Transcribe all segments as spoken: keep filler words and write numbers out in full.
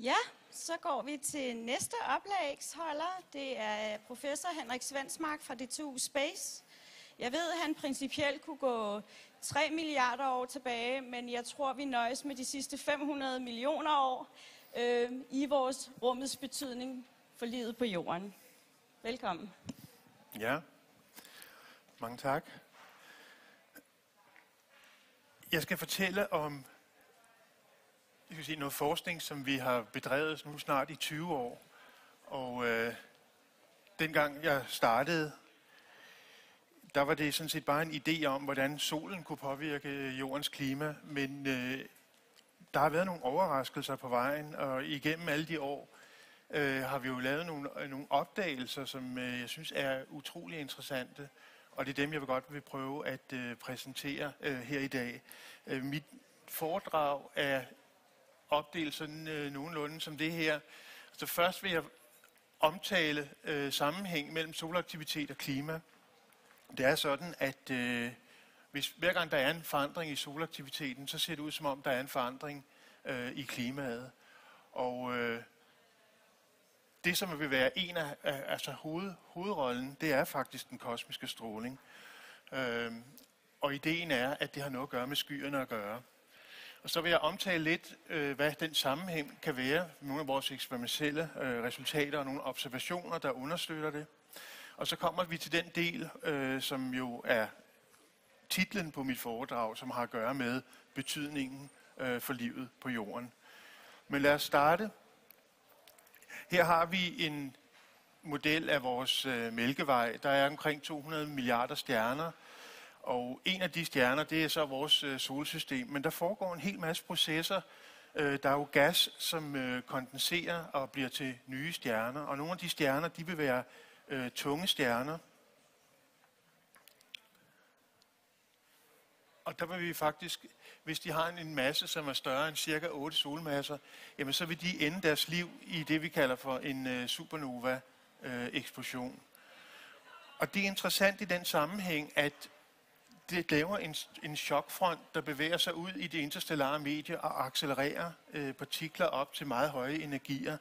Ja, så går vi til næste oplægsholder. Det er professor Henrik Svensmark fra D T U Space. Jeg ved, at han principielt kunne gå tre milliarder år tilbage, men jeg tror, vi nøjes med de sidste fem hundrede millioner år øh, i vores rummets betydning for livet på jorden. Velkommen. Ja, mange tak. Jeg skal fortælle om jeg skal sige, noget forskning, som vi har bedrevet nu snart i tyve år. Og øh, dengang jeg startede, der var det sådan set bare en idé om, hvordan solen kunne påvirke jordens klima. Men øh, der har været nogle overraskelser på vejen, og igennem alle de år øh, har vi jo lavet nogle, nogle opdagelser, som øh, jeg synes er utrolig interessante. Og det er dem, jeg vil godt vil prøve at øh, præsentere øh, her i dag. Øh, mit foredrag er opdelt sådan øh, nogenlunde som det her. Så først vil jeg omtale øh, sammenhæng mellem solaktivitet og klima. Det er sådan, at øh, hvis hver gang der er en forandring i solaktiviteten, så ser det ud som om, der er en forandring øh, i klimaet. Og øh, det, som vil være en af, af altså hoved, hovedrollen, det er faktisk den kosmiske stråling. Øh, og ideen er, at det har noget at gøre med skyerne at gøre. Og så vil jeg omtale lidt, øh, hvad den sammenhæng kan være, nogle af vores eksperimentelle øh, resultater og nogle observationer, der understøtter det. Og så kommer vi til den del, øh, som jo er titlen på mit foredrag, som har at gøre med betydningen øh, for livet på jorden. Men lad os starte. Her har vi en model af vores øh, Mælkevej. Der er omkring to hundrede milliarder stjerner. Og en af de stjerner, det er så vores øh, solsystem. Men der foregår en hel masse processer. Øh, der er jo gas, som øh, kondenserer og bliver til nye stjerner. Og nogle af de stjerner, de vil være øh, tunge stjerner. Og der vil vi faktisk, hvis de har en masse, som er større end cirka otte solmasser, jamen så vil de ende deres liv i det, vi kalder for en øh, supernova-eksplosion. Øh, og det er interessant i den sammenhæng, at det laver en, en chokfront, der bevæger sig ud i det interstellare medie og accelererer øh, partikler op til meget høje energier.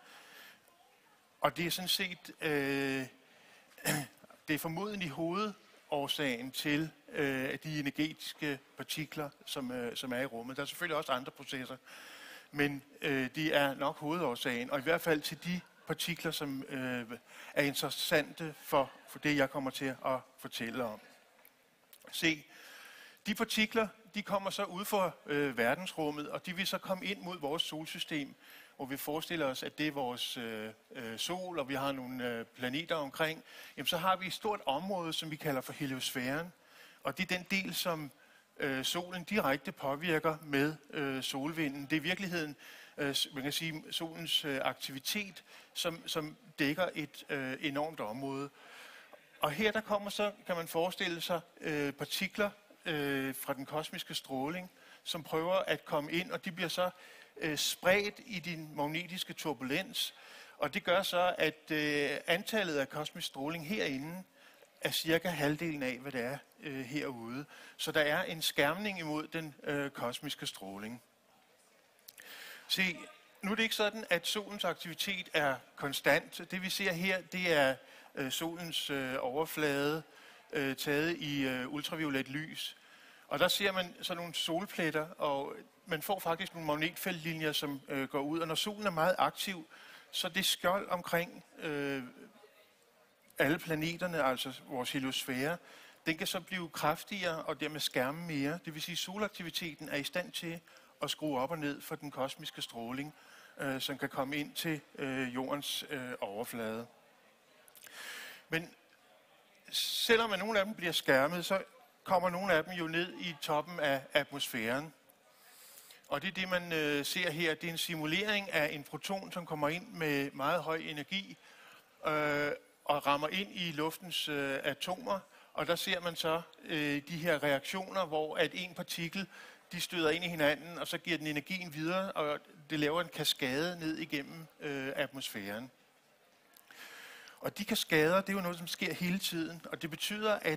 Og det er sådan set, øh, det er formodentlig hovedårsagen til øh, de energetiske partikler, som, øh, som er i rummet. Der er selvfølgelig også andre processer, men øh, det er nok hovedårsagen, og i hvert fald til de partikler, som øh, er interessante for, for det, jeg kommer til at fortælle om. Se, de partikler, de kommer så ud fra øh, verdensrummet, og de vil så komme ind mod vores solsystem, hvor vi forestiller os, at det er vores øh, øh, sol, og vi har nogle øh, planeter omkring. Jamen, så har vi et stort område, som vi kalder for heliosfæren, og det er den del, som øh, solen direkte påvirker med øh, solvinden. Det er i virkeligheden, øh, man kan sige, solens øh, aktivitet, som, som dækker et øh, enormt område. Og her der kommer så, kan man forestille sig, øh, partikler øh, fra den kosmiske stråling, som prøver at komme ind, og de bliver så øh, spredt i din magnetiske turbulens. Og det gør så, at øh, antallet af kosmisk stråling herinde er cirka halvdelen af, hvad det er øh, herude. Så der er en skærmning imod den øh, kosmiske stråling. Se, nu er det ikke sådan, at solens aktivitet er konstant. Det vi ser her, det er øh, solens øh, overflade øh, taget i øh, ultraviolet lys. Og der ser man sådan nogle solpletter, og man får faktisk nogle magnetfeltlinjer, som øh, går ud. Og når solen er meget aktiv, så det skjold omkring øh, alle planeterne, altså vores heliosfære, den kan så blive kraftigere og dermed skærme mere. Det vil sige, at solaktiviteten er i stand til at skrue op og ned for den kosmiske stråling, øh, som kan komme ind til øh, jordens øh, overflade. Men selvom at nogle af dem bliver skærmet, så kommer nogle af dem jo ned i toppen af atmosfæren. Og det er det, man øh, ser her. Det er en simulering af en proton, som kommer ind med meget høj energi øh, og rammer ind i luftens øh, atomer. Og der ser man så øh, de her reaktioner, hvor at en partikel, de støder ind i hinanden, og så giver den energien videre, og det laver en kaskade ned igennem øh, atmosfæren. Og de kaskader, det er jo noget, som sker hele tiden, og det betyder, at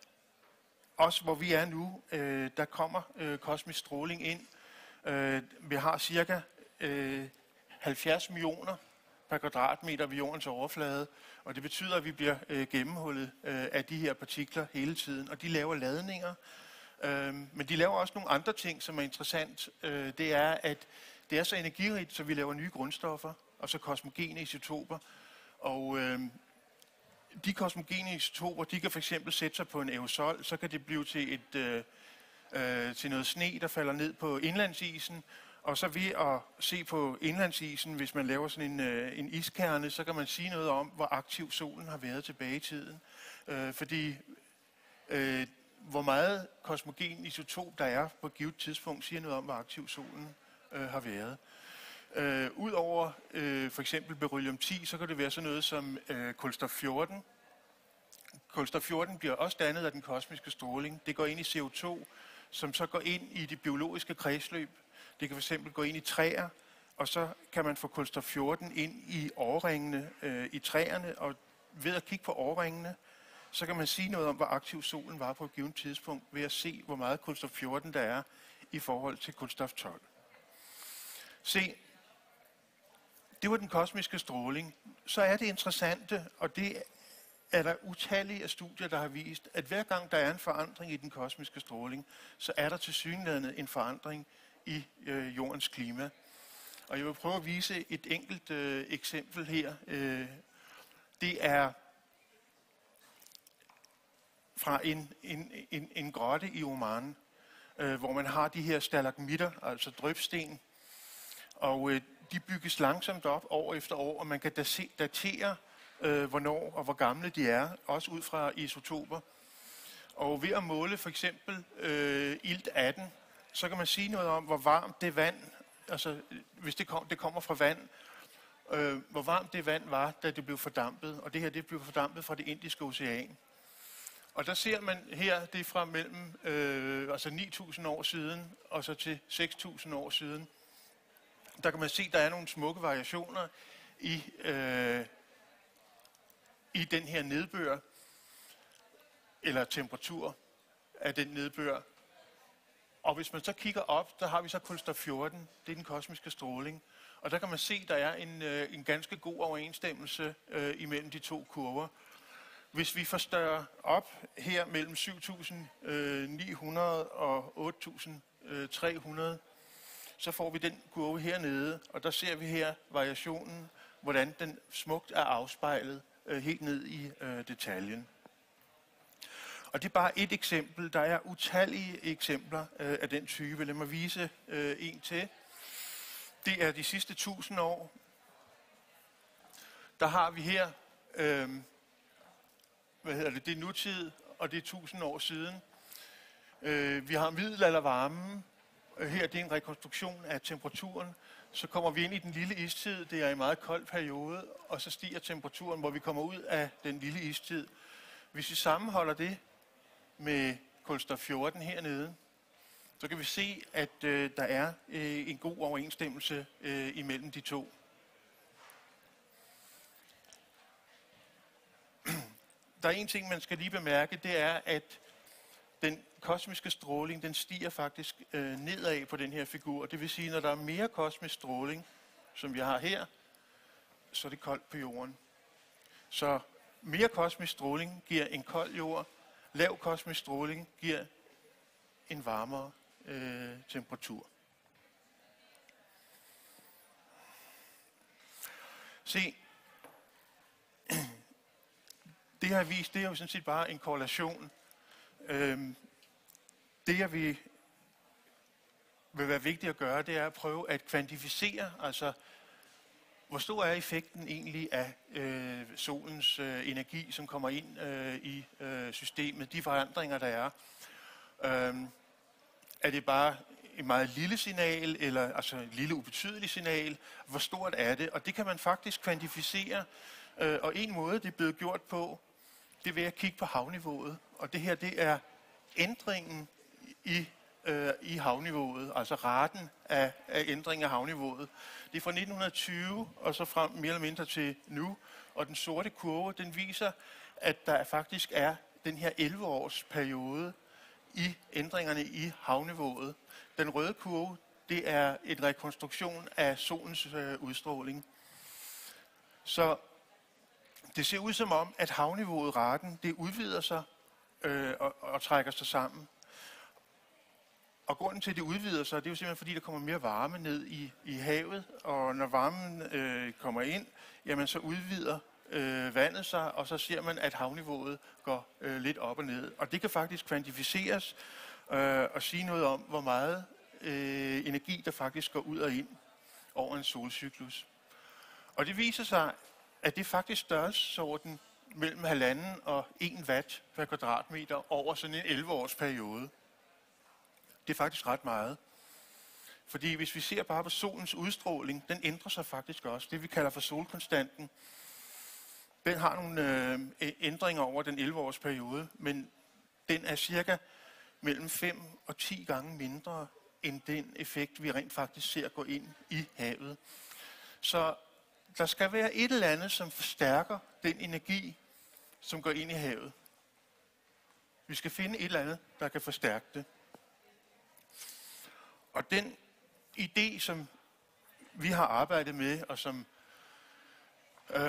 også hvor vi er nu, øh, der kommer øh, kosmisk stråling ind. Øh, vi har cirka øh, halvfjerds millioner per kvadratmeter ved jordens overflade, og det betyder, at vi bliver øh, gennemhullet øh, af de her partikler hele tiden, og de laver ladninger. Øh, men de laver også nogle andre ting, som er interessant. Øh, det er, at det er så energirigt, så vi laver nye grundstoffer, og så kosmogene isotoper. Og øh, de kosmogene isotoper, de kan for eksempel sætte sig på en aerosol, så kan det blive til, et, øh, øh, til noget sne, der falder ned på indlandsisen. Og så ved at se på indlandsisen, hvis man laver sådan en, øh, en iskerne, så kan man sige noget om, hvor aktiv solen har været tilbage i tiden. Øh, fordi øh, hvor meget kosmogen isotop der er på et givet tidspunkt, siger noget om, hvor aktiv solen øh, har været. Øh, Udover øh, for eksempel beryllium ti, så kan det være sådan noget som øh, kulstof fjorten. Kulstof fjorten bliver også dannet af den kosmiske stråling. Det går ind i C O to, som så går ind i det biologiske kredsløb. Det kan fx gå ind i træer, og så kan man få kulstof fjorten ind i årringene øh, i træerne, og ved at kigge på årringene, så kan man sige noget om, hvor aktiv solen var på et givet tidspunkt, ved at se, hvor meget kulstof fjorten der er i forhold til kulstof tolv. Se, det var den kosmiske stråling. Så er det interessante, og det er der utallige af studier, der har vist, at hver gang der er en forandring i den kosmiske stråling, så er der tilsyneladende en forandring i øh, jordens klima. Og jeg vil prøve at vise et enkelt øh, eksempel her. Øh, det er fra en, en, en, en grotte i Oman, øh, hvor man har de her stalagmitter, altså drypsten, og øh, de bygges langsomt op år efter år, og man kan datere, øh, hvornår og hvor gamle de er, også ud fra isotoper. Og ved at måle for eksempel øh, ilt atten, så kan man sige noget om, hvor varmt det vand, altså hvis det, kom, det kommer fra vand, øh, hvor varmt det vand var, da det blev fordampet. Og det her, det blev fordampet fra det Indiske Ocean. Og der ser man her, det er fra mellem øh, altså ni tusind år siden, og så til seks tusind år siden. Der kan man se, der er nogle smukke variationer i, øh, i den her nedbør, eller temperatur af den nedbør. Og hvis man så kigger op, der har vi så kulstof fjorten, det er den kosmiske stråling. Og der kan man se, der er en, øh, en ganske god overensstemmelse øh, imellem de to kurver. Hvis vi forstørrer op her mellem syv tusind ni hundrede og otte tusind tre hundrede, så får vi den kurve hernede, og der ser vi her variationen, hvordan den smukt er afspejlet øh, helt ned i øh, detaljen. Og det er bare et eksempel. Der er utallige eksempler øh, af den type. Lad mig vise øh, en til. Det er de sidste tusind år. Der har vi her, øh, hvad hedder det, det er nutid, og det er tusind år siden. Øh, vi har middelaldervarmen. Her det er en rekonstruktion af temperaturen. Så kommer vi ind i den lille istid. Det er en meget kold periode, og så stiger temperaturen, hvor vi kommer ud af den lille istid. Hvis vi sammenholder det med kulstof fjorten hernede, så kan vi se, at øh, der er øh, en god overensstemmelse øh, imellem de to. Der er en ting, man skal lige bemærke, det er, at den kosmiske stråling, den stiger faktisk øh, nedad på den her figur. Det vil sige, når der er mere kosmisk stråling, som vi har her, så er det koldt på jorden. Så mere kosmisk stråling giver en kold jord. Lav kosmisk stråling giver en varmere øh, temperatur. Se, det jeg har vist, det er jo sådan set bare en korrelation. Øhm, det jeg vil, vil være vigtigt at gøre, det er at prøve at kvantificere, altså hvor stor er effekten egentlig af øh, solens øh, energi, som kommer ind øh, i øh, systemet, de forandringer, der er. Øhm, er det bare et meget lille signal, eller altså et lille ubetydeligt signal? Hvor stort er det? Og det kan man faktisk kvantificere, øh, og en måde, det er blevet gjort på, det er ved at kigge på havniveauet. Og det her, det er ændringen i, øh, i havniveauet, altså raten af, af ændringen af havniveauet. Det er fra nitten tyve og så frem mere eller mindre til nu. Og den sorte kurve, den viser, at der faktisk er den her elleve års periode i ændringerne i havniveauet. Den røde kurve, det er en rekonstruktion af solens øh, udstråling. Så det ser ud som om, at havniveauet, raten, det udvider sig øh, og, og trækker sig sammen. Og grunden til, at det udvider sig, det er jo simpelthen, fordi der kommer mere varme ned i, i havet, og når varmen øh, kommer ind, jamen så udvider øh, vandet sig, og så ser man, at havniveauet går øh, lidt op og ned. Og det kan faktisk kvantificeres øh, og sige noget om, hvor meget øh, energi, der faktisk går ud og ind over en solcyklus. Og det viser sig, at det er faktisk størrelsesorden mellem halvanden og en watt per kvadratmeter over sådan en elleve års periode. Det er faktisk ret meget. Fordi hvis vi ser bare på solens udstråling, den ændrer sig faktisk også. Det vi kalder for solkonstanten, den har nogle øh, ændringer over den elleve års periode, men den er cirka mellem fem og ti gange mindre end den effekt, vi rent faktisk ser gå ind i havet. Så der skal være et eller andet, som forstærker den energi, som går ind i havet. Vi skal finde et eller andet, der kan forstærke det. Og den idé, som vi har arbejdet med, og som øh,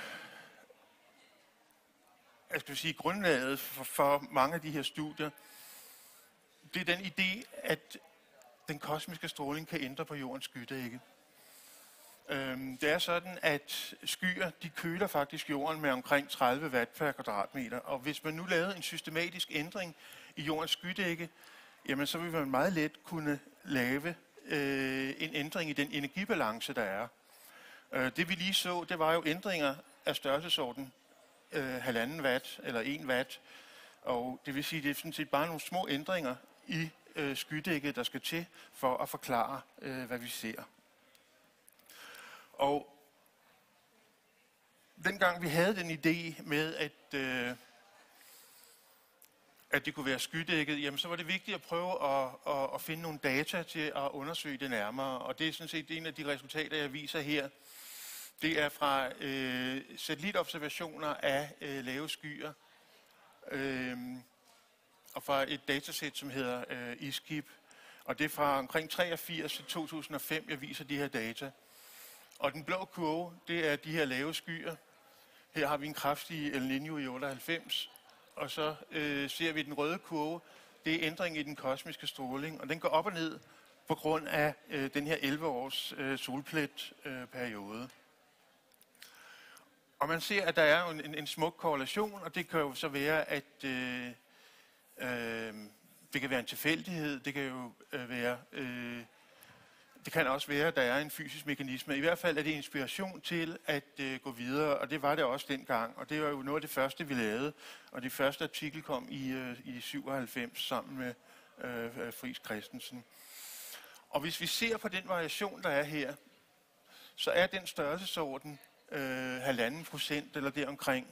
jeg skal sige, grundlaget for, for mange af de her studier, det er den idé, at den kosmiske stråling kan ændre på jordens skydække. Øhm, det er sådan, at skyer, de køler faktisk jorden med omkring tredive watt per kvadratmeter, og hvis man nu lavede en systematisk ændring i jordens skydække, jamen så vil man meget let kunne lave øh, en ændring i den energibalance, der er. Øh, det vi lige så, det var jo ændringer af størrelsesorden øh, halvanden watt eller en watt, og det vil sige, det er sådan set bare nogle små ændringer i øh, skydækket, der skal til for at forklare, øh, hvad vi ser. Og dengang vi havde den idé med, at, øh, at det kunne være skydækket, jamen så var det vigtigt at prøve at, at, at finde nogle data til at undersøge det nærmere. Og det er sådan set en af de resultater, jeg viser her. Det er fra øh, satellitobservationer af øh, lave skyer, øh, og fra et datasæt, som hedder øh, ISKIP. Og det er fra omkring treogfirs til to tusind og fem, jeg viser de her data. Og den blå kurve, det er de her lave skyer. Her har vi en kraftig El Niño i otteoghalvfems, og så øh, ser vi den røde kurve, det er ændring i den kosmiske stråling, og den går op og ned på grund af øh, den her elleve års øh, solplet-periode. Øh, og man ser, at der er en, en smuk korrelation, og det kan jo så være, at øh, øh, det kan være en tilfældighed, det kan jo øh, være... Øh, Det kan også være, at der er en fysisk mekanisme. I hvert fald er det inspiration til at øh, gå videre, og det var det også dengang. Og det var jo noget af det første, vi lavede. Og det første artikel kom i, øh, i syvoghalvfems sammen med øh, Friis Christensen. Og hvis vi ser på den variation, der er her, så er den størrelsesorden øh, halvanden procent eller deromkring.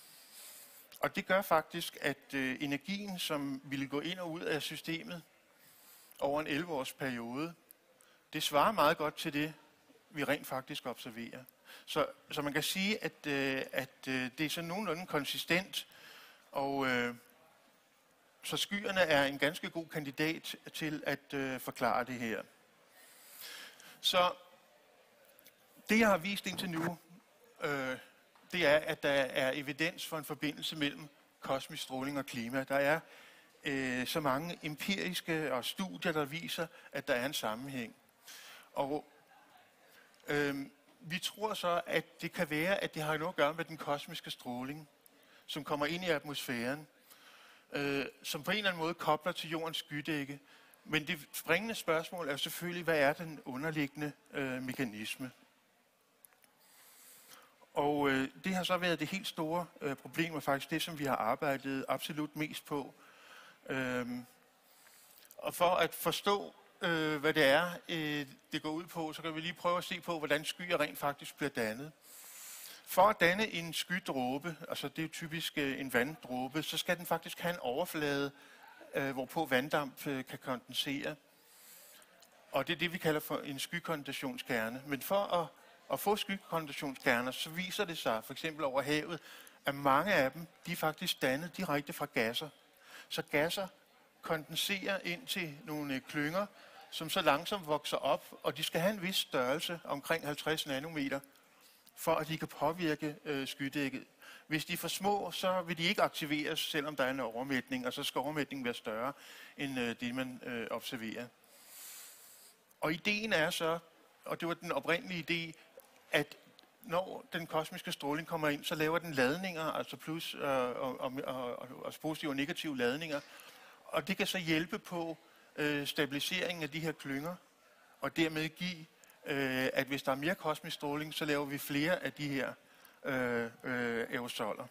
Og det gør faktisk, at øh, energien, som ville gå ind og ud af systemet over en elleve års periode, det svarer meget godt til det, vi rent faktisk observerer. Så, så man kan sige, at, øh, at øh, det er sådan nogenlunde konsistent, og øh, så skyerne er en ganske god kandidat til at øh, forklare det her. Så det, jeg har vist indtil nu, øh, det er, at der er evidens for en forbindelse mellem kosmisk stråling og klima. Der er øh, så mange empiriske og studier, der viser, at der er en sammenhæng. Og øh, vi tror så, at det kan være, at det har noget at gøre med den kosmiske stråling, som kommer ind i atmosfæren, øh, som på en eller anden måde kobler til jordens skydække. Men det springende spørgsmål er selvfølgelig, hvad er den underliggende øh, mekanisme? Og øh, det har så været det helt store øh, problem, og faktisk det, som vi har arbejdet absolut mest på. Øh, og for at forstå, øh, hvad det er, øh, det går ud på, så kan vi lige prøve at se på, hvordan skyer rent faktisk bliver dannet. For at danne en skydråbe, altså det er jo typisk øh, en vanddråbe, så skal den faktisk have en overflade, øh, hvorpå vanddamp øh, kan kondensere. Og det er det, vi kalder for en skykondensationskerne. Men for at, at få skykondensationskerner, så viser det sig, for eksempel over havet, at mange af dem, de er faktisk dannet direkte fra gasser. Så gasser kondenserer ind til nogle klynger, som så langsomt vokser op, og de skal have en vis størrelse, omkring halvtreds nanometer, for at de kan påvirke øh, skydækket. Hvis de er for små, så vil de ikke aktiveres, selvom der er en overmætning, og så skal overmætningen være større end øh, det, man øh, observerer. Og ideen er så, og det var den oprindelige idé, at når den kosmiske stråling kommer ind, så laver den ladninger, altså plus øh, og, og, og, og positive og negative ladninger, og det kan så hjælpe på øh, stabiliseringen af de her klynger, og dermed give, øh, at hvis der er mere kosmisk stråling, så laver vi flere af de her øh, øh, aerosoler.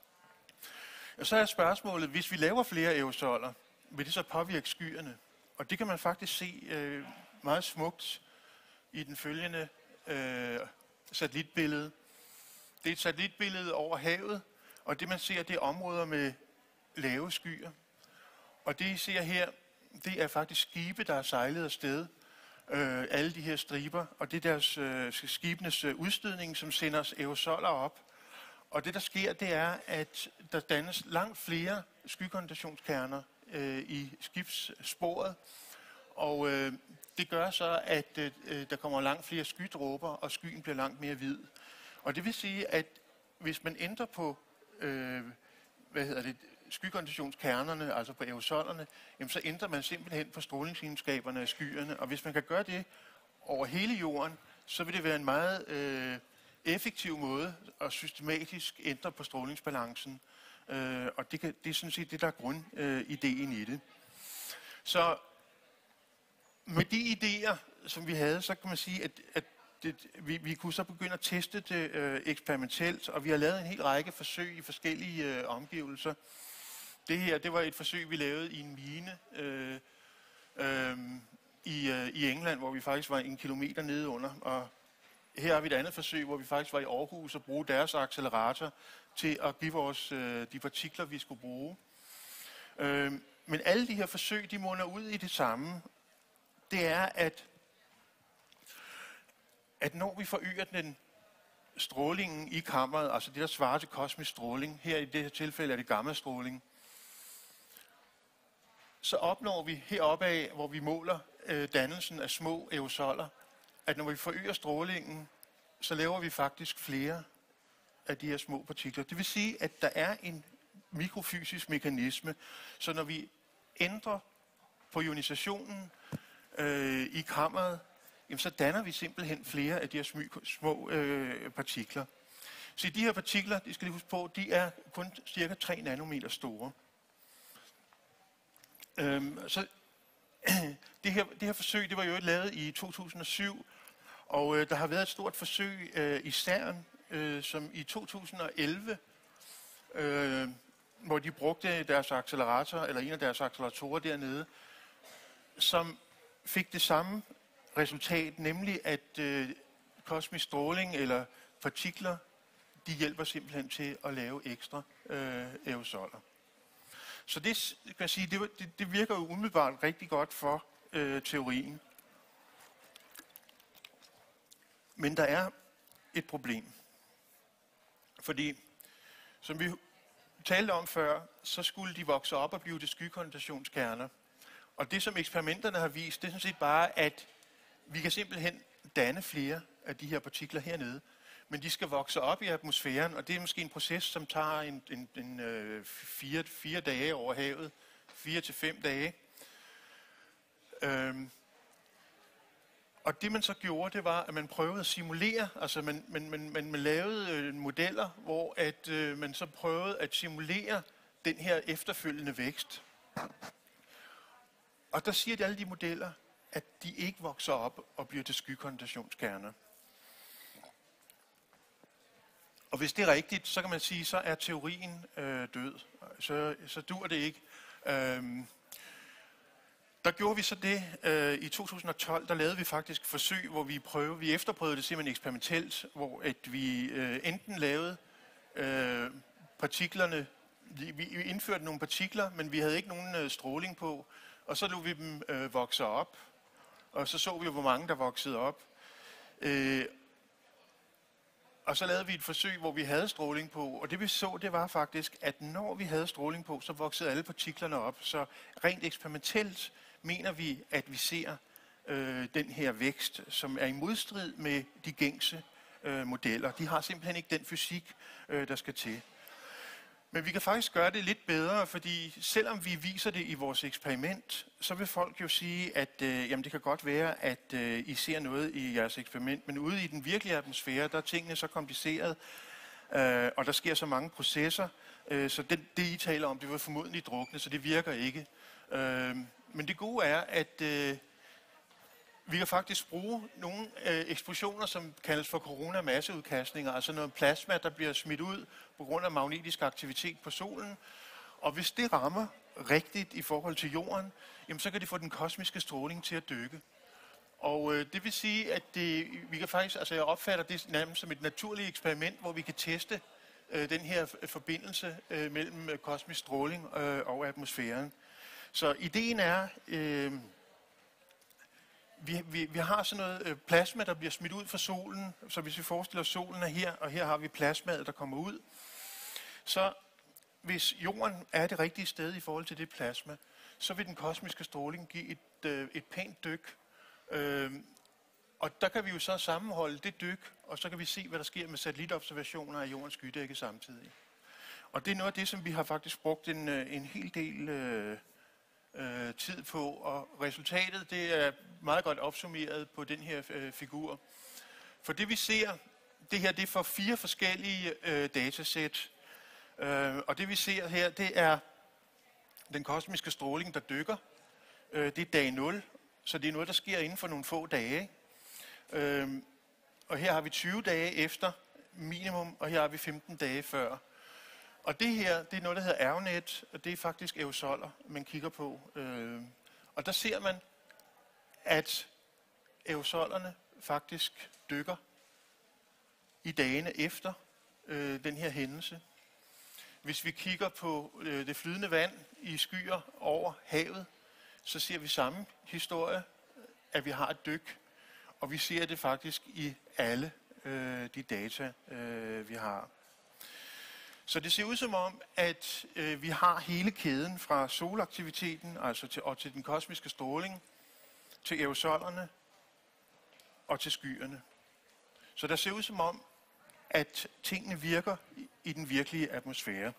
Og så er spørgsmålet, hvis vi laver flere aerosoler, vil det så påvirke skyerne? Og det kan man faktisk se øh, meget smukt i den følgende øh, satellitbillede. Det er et satellitbillede over havet, og det man ser, det er områder med lave skyer. Og det I ser her, det er faktisk skibe, der er sejlet afsted. Øh, alle de her striber, og det er deres øh, skibenes øh, udstødning, som sender aerosoler op. Og det der sker, det er, at der dannes langt flere skykondensationskerner øh, i skibssporet, og øh, det gør så, at øh, der kommer langt flere skydråber, og skyen bliver langt mere hvid. Og det vil sige, at hvis man ændrer på øh, hvad hedder det, skykondensationskernerne, altså på aerosolerne, jamen så ændrer man simpelthen på strålingsegenskaberne af skyerne. Og hvis man kan gøre det over hele jorden, så vil det være en meget øh, effektiv måde at systematisk ændre på strålingsbalancen. Øh, og det, kan, det er sådan set det, der er grundideen øh, i det. Så med de idéer, som vi havde, så kan man sige, at, at det, vi, vi kunne så begynde at teste det øh, eksperimentelt, og vi har lavet en hel række forsøg i forskellige øh, omgivelser. Det her, det var et forsøg, vi lavede i en mine øh, øh, i, øh, i England, hvor vi faktisk var en kilometer nede under. Og her har vi et andet forsøg, hvor vi faktisk var i Aarhus og bruge deres accelerator til at give os øh, de partikler, vi skulle bruge. Øh, men alle de her forsøg, de munder ud i det samme. Det er, at, at når vi forøger den strålingen i kammeret, altså det, der svarer til kosmisk stråling, her i det her tilfælde er det gammastråling, så opnår vi heroppe af, hvor vi måler øh, dannelsen af små aerosoler, at når vi forøger strålingen, så laver vi faktisk flere af de her små partikler. Det vil sige, at der er en mikrofysisk mekanisme, så når vi ændrer på ionisationen øh, i kammeret, jamen, så danner vi simpelthen flere af de her små, små øh, partikler. Så de her partikler, de skal lige huske på, de er kun cirka tre nanometer store. Øhm, så det her, det her forsøg, det var jo lavet i to tusind og syv, og øh, der har været et stort forsøg øh, i CERN, øh, som i to tusind og elleve, øh, hvor de brugte deres accelerator, eller en af deres acceleratorer dernede, som fik det samme resultat, nemlig at øh, kosmisk stråling eller partikler, de hjælper simpelthen til at lave ekstra øh, aerosoler. Så det, kan jeg sige, det, det, det virker jo umiddelbart rigtig godt for øh, teorien. Men der er et problem. Fordi, som vi talte om før, så skulle de vokse op og blive til skykondensationskerner. Og det, som eksperimenterne har vist, det er sådan set bare, at vi kan simpelthen danne flere af de her partikler hernede. Men de skal vokse op i atmosfæren, og det er måske en proces, som tager en, en, en øh, fire, fire dage over havet. Fire til fem dage. Øhm. Og det man så gjorde, det var, at man prøvede at simulere, altså man, man, man, man, man lavede øh, modeller, hvor at, øh, man så prøvede at simulere den her efterfølgende vækst. Og der siger de alle de modeller, at de ikke vokser op og bliver til skykondensationskerner. Og hvis det er rigtigt, så kan man sige, så er teorien øh, død. Så, så dur det ikke. Øhm, der gjorde vi så det øh, i to tusind og tolv, der lavede vi faktisk forsøg, hvor vi prøvede, vi efterprøvede det simpelthen eksperimentelt, hvor at vi øh, enten lavede øh, partiklerne, vi indførte nogle partikler, men vi havde ikke nogen øh, stråling på, og så lod vi dem øh, vokse op, og så så vi, hvor mange der voksede op. Øh, Og så lavede vi et forsøg, hvor vi havde stråling på, og det vi så, det var faktisk, at når vi havde stråling på, så voksede alle partiklerne op. Så rent eksperimentelt mener vi, at vi ser, øh, den her vækst, som er i modstrid med de gængse øh, modeller. De har simpelthen ikke den fysik, øh, der skal til. Men vi kan faktisk gøre det lidt bedre, fordi selvom vi viser det i vores eksperiment, så vil folk jo sige, at øh, jamen det kan godt være, at øh, I ser noget i jeres eksperiment, men ude i den virkelige atmosfære, der er tingene så kompliceret, øh, og der sker så mange processer, øh, så det, det I taler om, det vil formodentlig drukne, så det virker ikke. Øh, men det gode er, at øh, vi kan faktisk bruge nogle øh, eksplosioner, som kaldes for coronamasseudkastninger, altså noget plasma, der bliver smidt ud på grund af magnetisk aktivitet på solen. Og hvis det rammer rigtigt i forhold til jorden, jamen, så kan det få den kosmiske stråling til at dykke. Og øh, det vil sige, at det, vi kan faktisk, altså jeg opfatter det nærmest som et naturligt eksperiment, hvor vi kan teste øh, den her forbindelse øh, mellem øh, kosmisk stråling øh, og atmosfæren. Så ideen er... Øh, Vi, vi, vi har sådan noget øh, plasma, der bliver smidt ud fra solen, så hvis vi forestiller os, solen er her, og her har vi plasmaet, der kommer ud, så hvis jorden er det rigtige sted i forhold til det plasma, så vil den kosmiske stråling give et, øh, et pænt dyk. Øh, og der kan vi jo så sammenholde det dyk, og så kan vi se, hvad der sker med satellitobservationer af jordens skydække samtidig. Og det er noget af det, som vi har faktisk brugt en, en hel del... Øh, Øh, tid på, og resultatet det er meget godt opsummeret på den her øh, figur. For det vi ser, det her det er for fire forskellige øh, datasæt, øh, og det vi ser her, det er den kosmiske stråling, der dykker. Øh, det er dag nul, så det er noget, der sker inden for nogle få dage. Øh, og her har vi tyve dage efter minimum, og her har vi femten dage før. Og det her, det er noget, der hedder AirNet, og det er faktisk aerosoler, man kigger på. Øh, og der ser man, at aerosolerne faktisk dykker i dagene efter øh, den her hændelse. Hvis vi kigger på øh, det flydende vand i skyer over havet, så ser vi samme historie, at vi har et dyk, og vi ser det faktisk i alle øh, de data, øh, vi har. Så det ser ud som om, at øh, vi har hele kæden fra solaktiviteten, altså til, og til den kosmiske stråling, til aerosolerne og til skyerne. Så der ser ud som om, at tingene virker i, i den virkelige atmosfære.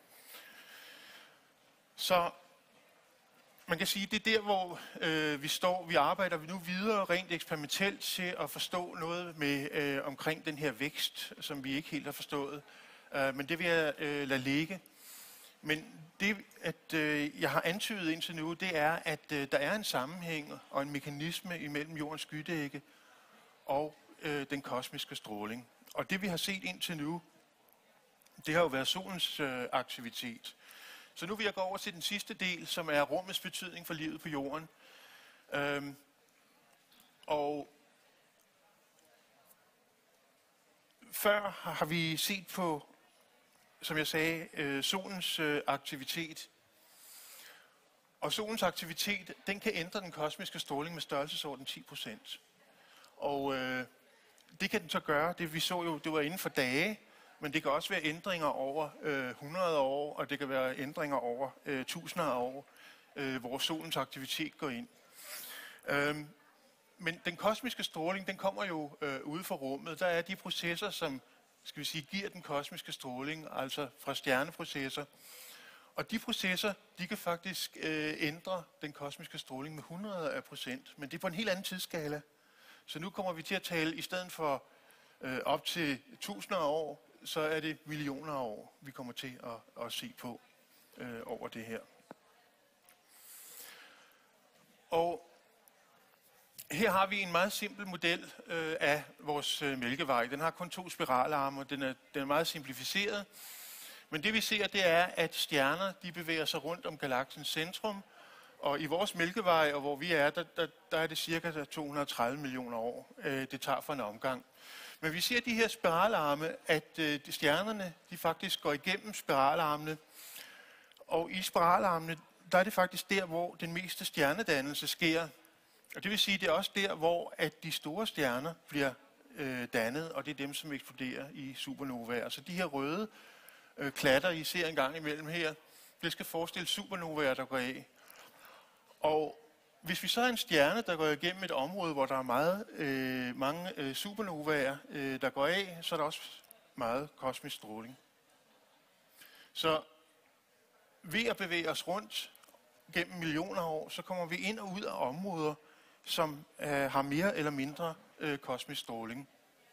Så man kan sige, det er der, hvor øh, vi står. Vi arbejder nu videre rent eksperimentelt til at forstå noget med øh, omkring den her vækst, som vi ikke helt har forstået. Uh, men det vil jeg uh, lade ligge. Men det, at uh, jeg har antydet indtil nu, det er, at uh, der er en sammenhæng og en mekanisme imellem jordens skydække og uh, den kosmiske stråling. Og det vi har set indtil nu, det har jo været solens uh, aktivitet. Så nu vil jeg gå over til den sidste del, som er rummets betydning for livet på jorden. Uh, og før har vi set på, som jeg sagde, øh, solens øh, aktivitet. Og solens aktivitet, den kan ændre den kosmiske stråling med størrelsesorden ti procent. Og øh, det kan den så gøre. Det vi så jo, det var inden for dage, men det kan også være ændringer over øh, hundrede år, og det kan være ændringer over øh, tusinder af år, øh, hvor solens aktivitet går ind. Øh, men den kosmiske stråling, den kommer jo øh, ude fra rummet. Der er de processer, som skal vi sige, giver den kosmiske stråling, altså fra stjerneprocesser. Og de processer, de kan faktisk øh, ændre den kosmiske stråling med hundreder af procent, men det er på en helt anden tidsskala. Så nu kommer vi til at tale, i stedet for øh, op til tusinder af år, så er det millioner af år, vi kommer til at, at se på øh, over det her. Og her har vi en meget simpel model øh, af vores øh, Mælkevej. Den har kun to spiralarme, og den er, den er meget simplificeret. Men det vi ser, det er, at stjerner de bevæger sig rundt om galaksens centrum. Og i vores Mælkevej, og hvor vi er, der, der, der er det cirka to hundrede og tredive millioner år, øh, det tager for en omgang. Men vi ser de her spiralarme, at øh, de stjernerne de faktisk går igennem spiralarmene. Og i spiralarmene, der er det faktisk der, hvor den meste stjernedannelse sker. Og det vil sige, det er også der, hvor at de store stjerner bliver øh, dannet, og det er dem, som eksploderer i supernovaer. Så de her røde øh, klatter, I ser en gang imellem her, det skal forestille supernovaer, der går af. Og hvis vi så er en stjerne, der går igennem et område, hvor der er meget, øh, mange øh, supernovaer, øh, der går af, så er der også meget kosmisk stråling. Så ved at bevæge os rundt gennem millioner af år, så kommer vi ind og ud af områder, som øh, har mere eller mindre øh, kosmisk stråling.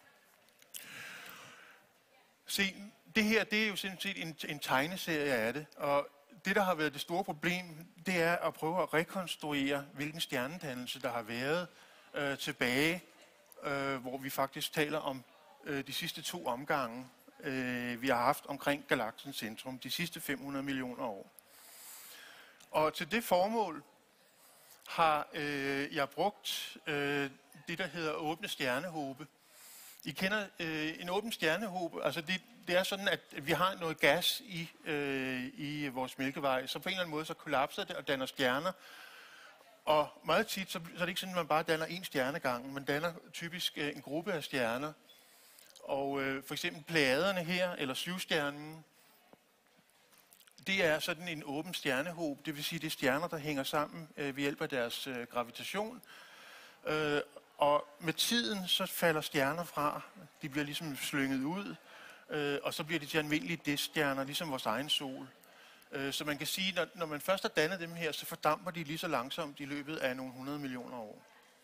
Se, det her, det er jo simpelthen en, en tegneserie af det, og det, der har været det store problem, det er at prøve at rekonstruere, hvilken stjernedannelse, der har været øh, tilbage, øh, hvor vi faktisk taler om øh, de sidste to omgange, øh, vi har haft omkring galaksens centrum, de sidste fem hundrede millioner år. Og til det formål har øh, jeg brugt øh, det, der hedder åbne stjernehobe. I kender øh, en åben stjernehobe, altså det, det er sådan, at vi har noget gas i, øh, i vores mælkevej, så på en eller anden måde så kollapser det og danner stjerner. Og meget tit, så, så er det ikke sådan, at man bare danner en stjerne ad gangen, man danner typisk øh, en gruppe af stjerner. Og øh, for eksempel Plejaderne her, eller Syvstjernen, det er sådan en åben stjernehob, det vil sige, det er stjerner, der hænger sammen øh, ved hjælp af deres øh, gravitation. Øh, og med tiden, så falder stjerner fra, de bliver ligesom slynget ud, øh, og så bliver de til almindelige diskstjerner, ligesom vores egen sol. Øh, så man kan sige, når, når man først har dannet dem her, så fordamper de lige så langsomt i løbet af nogle hundrede millioner år.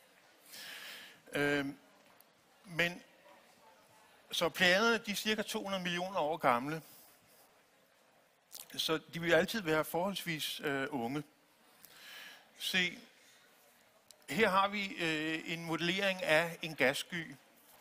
Øh, men så Plejaderne, de er cirka to hundrede millioner år gamle. Så de vil altid være forholdsvis øh, unge. Se, her har vi øh, en modellering af en gassky.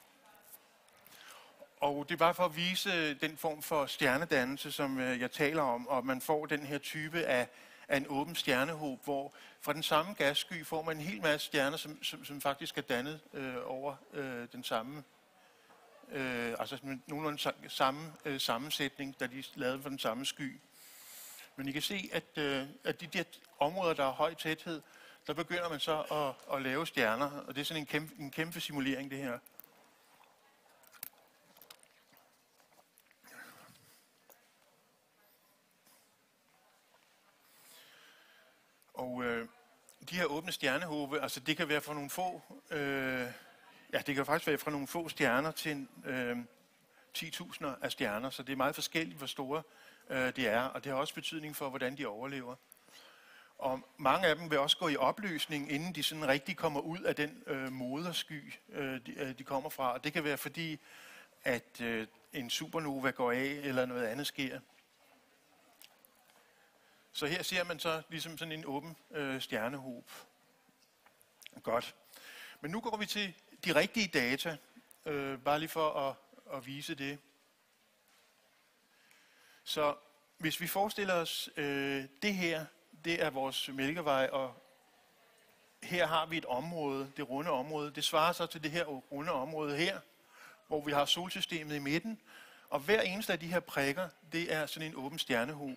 Og det er bare for at vise den form for stjernedannelse, som øh, jeg taler om, og man får den her type af, af en åben stjernehob, hvor fra den samme gassky får man en hel masse stjerner, som, som, som faktisk er dannet øh, over øh, den samme Øh, altså nogenlunde samme øh, sammensætning, da de er lavet for den samme sky. Men I kan se, at, øh, at de der områder, der har høj tæthed, der begynder man så at, at lave stjerner, og det er sådan en kæmpe, en kæmpe simulering, det her. Og øh, de her åbne stjernehobe, altså det kan være for nogle få... Øh, Ja, det kan faktisk være fra nogle få stjerner til øh, ti tusinder af stjerner, så det er meget forskelligt, hvor store øh, det er, og det har også betydning for, hvordan de overlever. Og mange af dem vil også gå i opløsning, inden de sådan rigtig kommer ud af den øh, modersky, øh, de, de kommer fra. Og det kan være fordi, at øh, en supernova går af, eller noget andet sker. Så her ser man så ligesom sådan en åben øh, stjernehob. Godt. Men nu går vi til de rigtige data, øh, bare lige for at, at vise det. Så hvis vi forestiller os, øh, det her, det er vores Mælkevej, og her har vi et område, det runde område. Det svarer så til det her runde område her, hvor vi har solsystemet i midten, og hver eneste af de her prikker, det er sådan en åben stjernehob.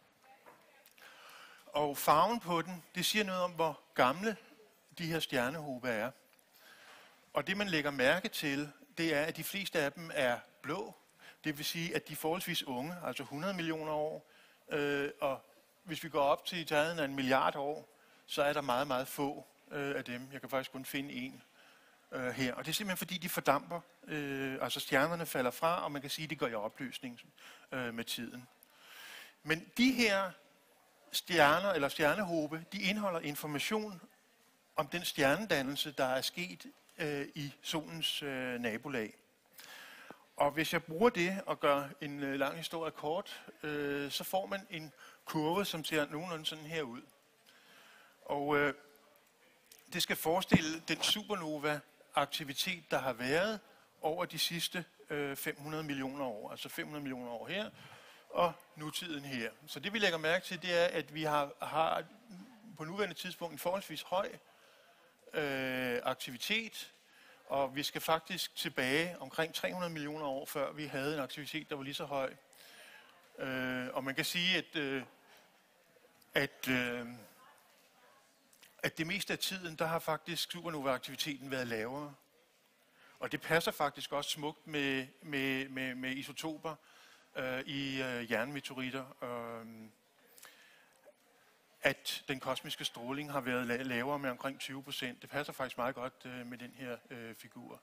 Og farven på den, det siger noget om, hvor gamle de her stjernehobe er. Og det, man lægger mærke til, det er, at de fleste af dem er blå. Det vil sige, at de er forholdsvis unge, altså hundrede millioner år. Øh, og hvis vi går op til taget af en milliard år, så er der meget, meget få øh, af dem. Jeg kan faktisk kun finde en øh, her. Og det er simpelthen, fordi de fordamper. Øh, altså stjernerne falder fra, og man kan sige, at de går i opløsning øh, med tiden. Men de her stjerner, eller stjernehobe, de indeholder information om den stjernedannelse, der er sket i solens øh, nabolag. Og hvis jeg bruger det og gør en øh, lang historie kort, øh, så får man en kurve, som ser nogenlunde sådan her ud. Og øh, det skal forestille den supernova-aktivitet, der har været over de sidste øh, fem hundrede millioner år. Altså fem hundrede millioner år her, og nutiden her. Så det vi lægger mærke til, det er, at vi har, har på nuværende tidspunkt en forholdsvis høj Øh, aktivitet, og vi skal faktisk tilbage omkring tre hundrede millioner år, før vi havde en aktivitet, der var lige så høj. Øh, og man kan sige, at, øh, at, øh, at det meste af tiden, der har faktisk supernova-aktiviteten været lavere. Og det passer faktisk også smukt med, med, med, med isotoper øh, i øh, jernmeteoritter. Øh, at den kosmiske stråling har været lavere med omkring tyve procent. Det passer faktisk meget godt øh, med den her øh, figur.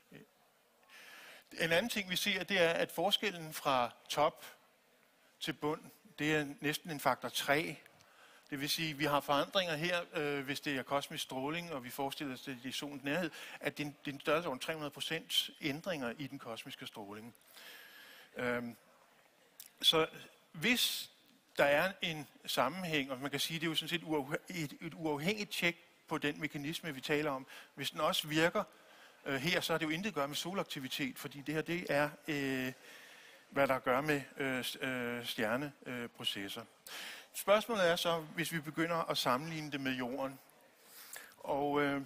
En anden ting, vi ser, det er, at forskellen fra top til bund, det er næsten en faktor tre. Det vil sige, at vi har forandringer her, øh, hvis det er kosmisk stråling, og vi forestiller os, at det er solens nærhed, at det er en, det er en størrelse over tre hundrede procent ændringer i den kosmiske stråling. Øhm, så hvis der er en sammenhæng, og man kan sige, at det er jo sådan set uafh- et, et uafhængigt tjek på den mekanisme, vi taler om, hvis den også virker øh, her, så har det jo intet at gøre med solaktivitet, fordi det her, det er, øh, hvad der gør med øh, stjerneprocesser. Spørgsmålet er så, hvis vi begynder at sammenligne det med jorden. Og øh,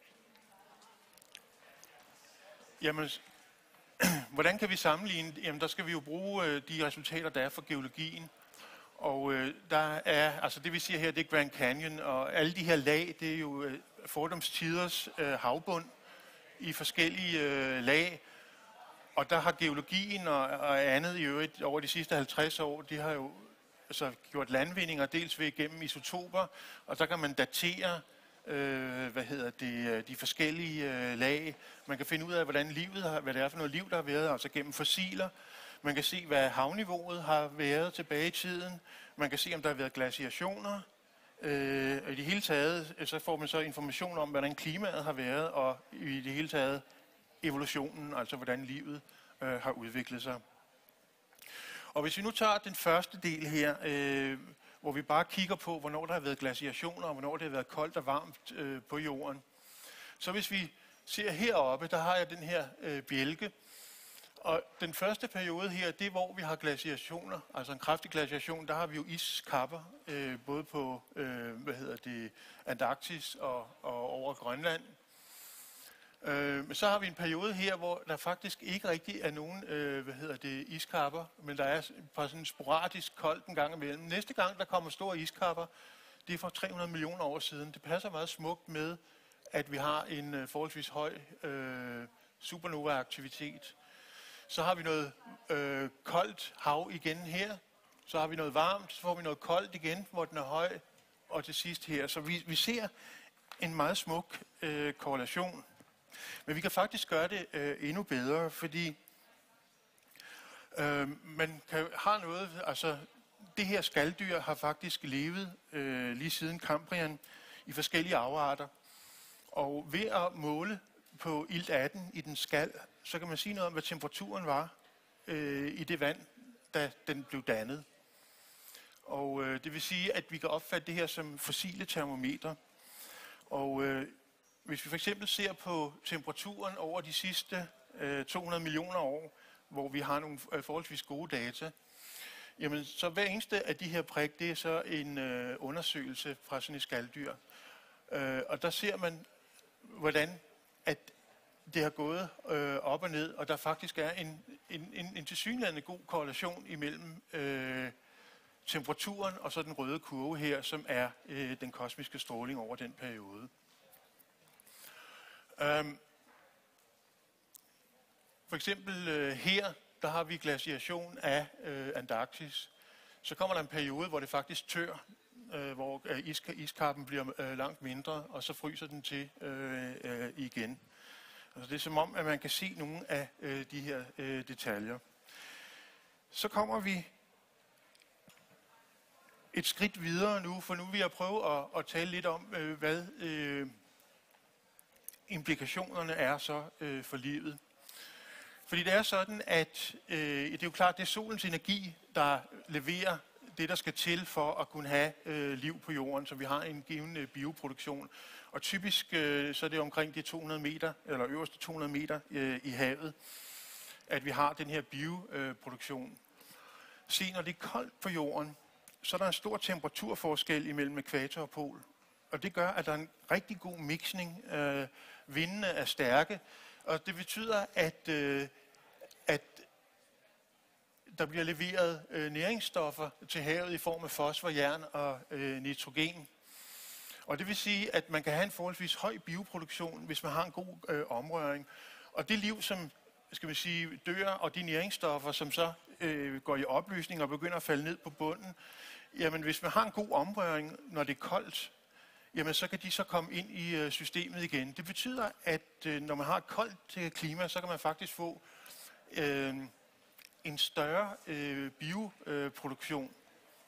jamen, hvordan kan vi sammenligne? Jamen, der skal vi jo bruge øh, de resultater, der er for geologien. Og øh, der er, altså det vi siger her, det er Grand Canyon, og alle de her lag, det er jo øh, fordomstiders øh, havbund i forskellige øh, lag. Og der har geologien og, og andet i øvrigt over de sidste halvtreds år, de har jo altså, gjort landvindinger dels ved igennem isotoper, og der kan man datere øh, hvad hedder det, de forskellige øh, lag. Man kan finde ud af, hvordan livet har, hvad det er for noget liv, der har været, altså gennem fossiler. Man kan se, hvad havniveauet har været tilbage i tiden. Man kan se, om der har været glaciationer. Øh, og i det hele taget, så får man så information om, hvordan klimaet har været, og i det hele taget evolutionen, altså hvordan livet øh, har udviklet sig. Og hvis vi nu tager den første del her, øh, hvor vi bare kigger på, hvornår der har været glaciationer, og hvornår det har været koldt og varmt øh, på jorden. Så hvis vi ser heroppe, der har jeg den her øh, bjælke. Og den første periode her, det er, hvor vi har glaciationer, altså en kraftig glaciation, der har vi jo iskapper, øh, både på øh, hvad hedder det, Antarktis og, og over Grønland. Øh, men så har vi en periode her, hvor der faktisk ikke rigtig er nogen øh, hvad hedder det, iskapper, men der er bare sådan sporadisk koldt en gang imellem. Næste gang, der kommer store iskapper, det er for tre hundrede millioner år siden. Det passer meget smukt med, at vi har en øh, forholdsvis høj øh, supernova-aktivitet. Så har vi noget øh, koldt hav igen her. Så har vi noget varmt, så får vi noget koldt igen, hvor den er høj. Og til sidst her. Så vi, vi ser en meget smuk øh, korrelation. Men vi kan faktisk gøre det øh, endnu bedre, fordi øh, man kan, har noget, altså det her skalddyr har faktisk levet øh, lige siden Kambrian i forskellige afarter. Og ved at måle på ilt atten i den skal, så kan man sige noget om, hvad temperaturen var øh, i det vand, da den blev dannet. Og øh, det vil sige, at vi kan opfatte det her som fossile termometer. Og øh, hvis vi for eksempel ser på temperaturen over de sidste øh, to hundrede millioner år, hvor vi har nogle øh, forholdsvis gode data, jamen så hver eneste af de her prik, det er så en øh, undersøgelse fra sådan et skalddyr. Øh, og der ser man, hvordan at det har gået øh, op og ned, og der faktisk er en, en, en, en tilsyneladende god korrelation imellem øh, temperaturen og så den røde kurve her, som er øh, den kosmiske stråling over den periode. Um, for eksempel øh, her, der har vi glaciation af øh, Antarktis. Så kommer der en periode, hvor det faktisk tør, øh, hvor øh, is, iskappen bliver øh, langt mindre, og så fryser den til øh, øh, igen. Altså, det er som om, at man kan se nogle af øh, de her øh, detaljer. Så kommer vi et skridt videre nu, for nu vil jeg prøve at, at tale lidt om, øh, hvad øh, implikationerne er så øh, for livet. Fordi det er sådan, at øh, det er jo klart, det er solens energi, der leverer det, der skal til for at kunne have øh, liv på jorden, så vi har en given øh, bioproduktion. Og typisk øh, så er det omkring de to hundrede meter, eller øverste to hundrede meter øh, i havet, at vi har den her bioproduktion. Se, når det er koldt på jorden, så er der en stor temperaturforskel imellem ækvator og pol. Og det gør, at der er en rigtig god mixning. Øh, vindene er stærke, og det betyder, at, øh, at der bliver leveret øh, næringsstoffer til havet i form af fosfor, jern og øh, nitrogen. Og det vil sige, at man kan have en forholdsvis høj bioproduktion, hvis man har en god øh, omrøring. Og det liv, som skal vi sige, dør, og de næringsstoffer, som så øh, går i opløsning og begynder at falde ned på bunden, jamen hvis man har en god omrøring, når det er koldt, jamen så kan de så komme ind i øh, systemet igen. Det betyder, at øh, når man har et koldt øh, klima, så kan man faktisk få øh, en større øh, bioproduktion. Øh,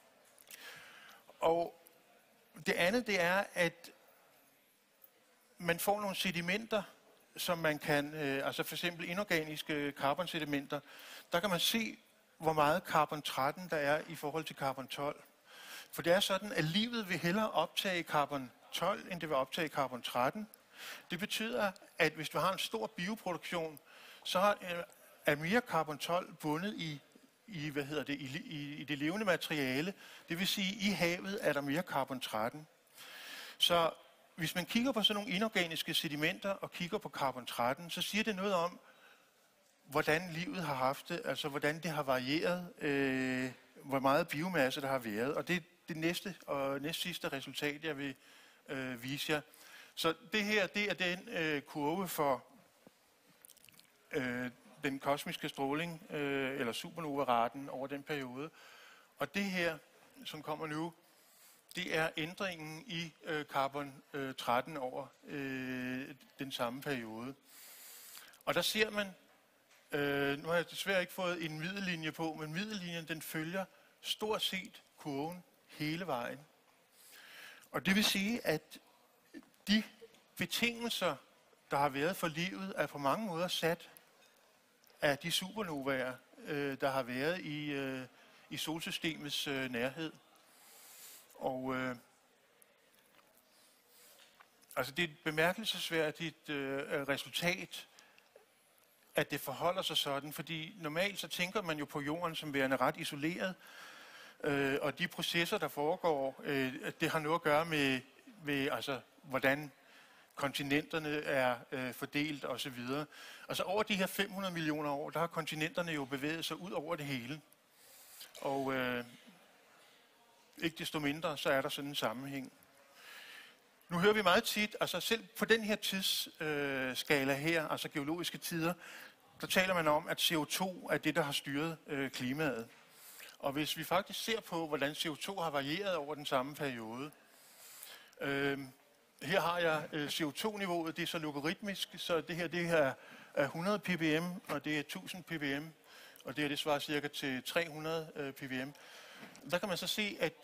og det andet, det er, at man får nogle sedimenter, som man kan, øh, altså for eksempel inorganiske karbonsedimenter, der kan man se, hvor meget carbon tretten der er i forhold til carbon tolv. For det er sådan, at livet vil hellere optage carbon tolv, end det vil optage carbon tretten. Det betyder, at hvis du har en stor bioproduktion, så er mere carbon tolv bundet i, i, hvad hedder det, i, i, i det levende materiale. Det vil sige, at i havet er der mere carbon tretten. Så hvis man kigger på sådan nogle inorganiske sedimenter og kigger på carbon tretten, så siger det noget om, hvordan livet har haft det, altså hvordan det har varieret, øh, hvor meget biomasse der har været. Og det er det næste og næst sidste resultat, jeg vil øh, vise jer. Så det her, det er den øh, kurve for øh, den kosmiske stråling, øh, eller supernova-raten over den periode. Og det her, som kommer nu, det er ændringen i øh, carbon øh, tretten over øh, den samme periode. Og der ser man, øh, nu har jeg desværre ikke fået en middellinje på, men middellinjen den følger stort set kurven hele vejen. Og det vil sige, at de betingelser, der har været for livet, er på mange måder sat af de supernovaer, øh, der har været i, øh, i solsystemets øh, nærhed. Og øh, altså det er et bemærkelsesværdigt øh, resultat, at det forholder sig sådan, fordi normalt så tænker man jo på jorden som værende ret isoleret, øh, og de processer, der foregår, øh, det har noget at gøre med, med altså, hvordan kontinenterne er øh, fordelt osv. Altså over de her fem hundrede millioner år, der har kontinenterne jo bevæget sig ud over det hele. Og øh, ikke desto mindre, så er der sådan en sammenhæng. Nu hører vi meget tit, altså selv på den her tidsskala øh, her, altså geologiske tider, der taler man om, at C O to er det, der har styret øh, klimaet. Og hvis vi faktisk ser på, hvordan C O to har varieret over den samme periode, øh, her har jeg øh, C O to niveauet, det er så logaritmisk, så det her det her er hundrede ppm, og det er tusind ppm, og det her det svarer cirka til tre hundrede øh, ppm. Der kan man så se, at,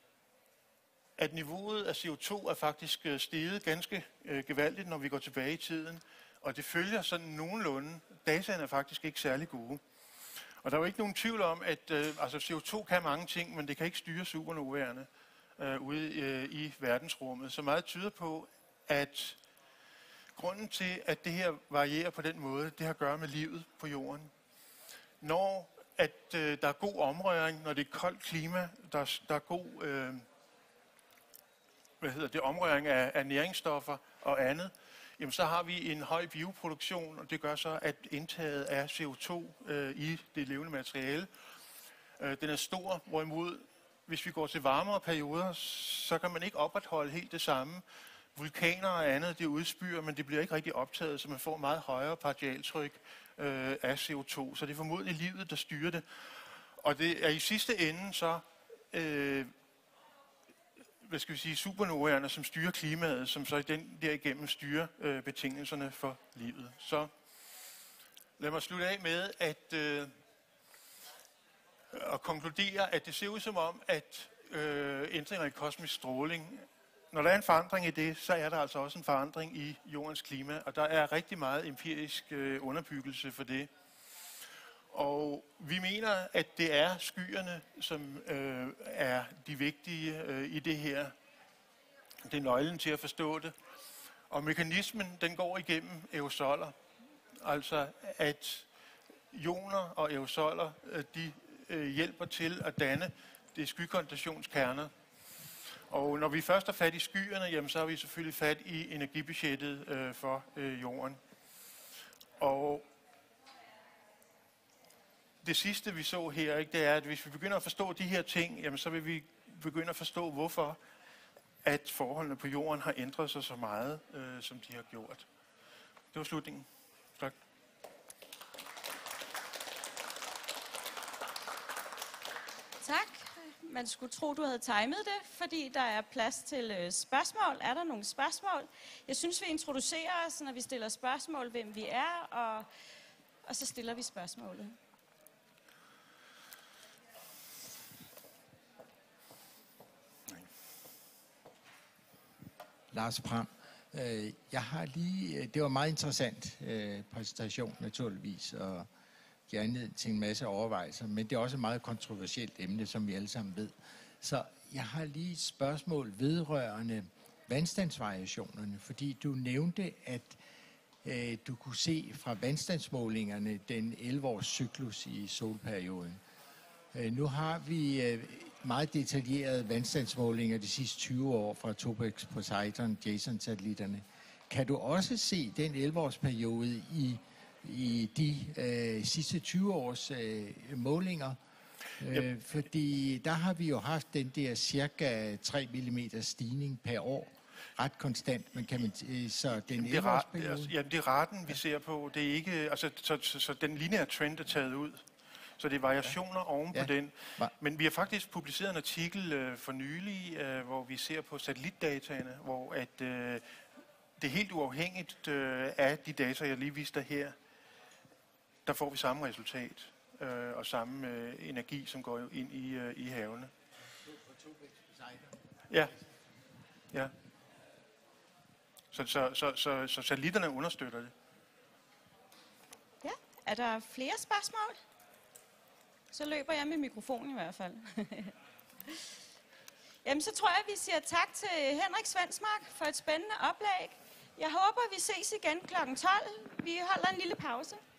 at niveauet af C O to er faktisk steget ganske øh, gevaldigt, når vi går tilbage i tiden. Og det følger sådan nogenlunde. Dataen er faktisk ikke særlig gode. Og der er jo ikke nogen tvivl om, at øh, altså C O to kan mange ting, men det kan ikke styre supernovaerne øh, ude øh, i verdensrummet. Så meget tyder på, at grunden til, at det her varierer på den måde, det har at gøre med livet på jorden. Når at øh, der er god omrøring, når det er koldt klima, der, der er god øh, hvad hedder det, omrøring af, af næringsstoffer og andet, jamen så har vi en høj bioproduktion, og det gør så, at indtaget af C O to øh, i det levende materiale, øh, den er stor, hvorimod hvis vi går til varmere perioder, så kan man ikke opretholde helt det samme. Vulkaner og andet, det udspyr, men det bliver ikke rigtig optaget, så man får meget højere partialtryk øh, af C O to. Så det er formodentlig livet, der styrer det. Og det er i sidste ende så, øh, hvad skal vi sige, supernovaerne, som styrer klimaet, som så i den derigennem styrer øh, betingelserne for livet. Så lad mig slutte af med at, øh, at konkludere, at det ser ud som om, at øh, ændringer i kosmisk stråling, når der er en forandring i det, så er der altså også en forandring i jordens klima, og der er rigtig meget empirisk øh, underbyggelse for det. Og vi mener, at det er skyerne, som øh, er de vigtige øh, i det her. Det er nøglen til at forstå det. Og mekanismen, den går igennem aerosoler. Altså at ioner og aerosoler, øh, de øh, hjælper til at danne det skykondensationskerner. Og når vi først har fat i skyerne, jamen, så har vi selvfølgelig fat i energibudgettet øh, for øh, jorden. Og det sidste, vi så her, ikke, det er, at hvis vi begynder at forstå de her ting, jamen, så vil vi begynde at forstå, hvorfor at forholdene på jorden har ændret sig så meget, øh, som de har gjort. Det var slutningen. Tak. Tak, Man skulle tro, du havde timet det, fordi der er plads til øh, spørgsmål. Er der nogle spørgsmål? Jeg synes, vi introducerer os, når vi stiller spørgsmål, hvem vi er, og, og så stiller vi spørgsmålet. Lars Pram. Jeg har lige, det var meget interessant øh, præsentation naturligvis, og giver anledning til en masse overvejelser, men det er også et meget kontroversielt emne, som vi alle sammen ved. Så jeg har lige et spørgsmål vedrørende vandstandsvariationerne, fordi du nævnte, at øh, du kunne se fra vandstandsmålingerne den elleve-års cyklus i solperioden. Øh, nu har vi øh, meget detaljerede vandstandsmålinger de sidste tyve år fra Topex, Poseidon, Jason-satellitterne. Kan du også se den elleve-års periode i i de øh, sidste tyve års øh, målinger? Øh, yep. Fordi der har vi jo haft den der cirka tre millimeter stigning per år, ret konstant, men kan man øh, så den elleve års periode? Ja, det er raten, vi ser på. Det er ikke, altså, så, så, så den lineære trend er taget ud. Så det er variationer ja. oven på ja. den. Men vi har faktisk publiceret en artikel øh, for nylig, øh, hvor vi ser på satellitdataene, hvor at, øh, det er helt uafhængigt øh, af de data, jeg lige viste dig her, der får vi samme resultat øh, og samme øh, energi, som går ind i, øh, i havene. Ja. ja. Så, så, så, så, så satellitterne understøtter det. Ja, er der flere spørgsmål? Så løber jeg med mikrofonen i hvert fald. Jamen, så tror jeg, at vi siger tak til Henrik Svensmark for et spændende oplæg. Jeg håber, vi ses igen klokken tolv. Vi holder en lille pause.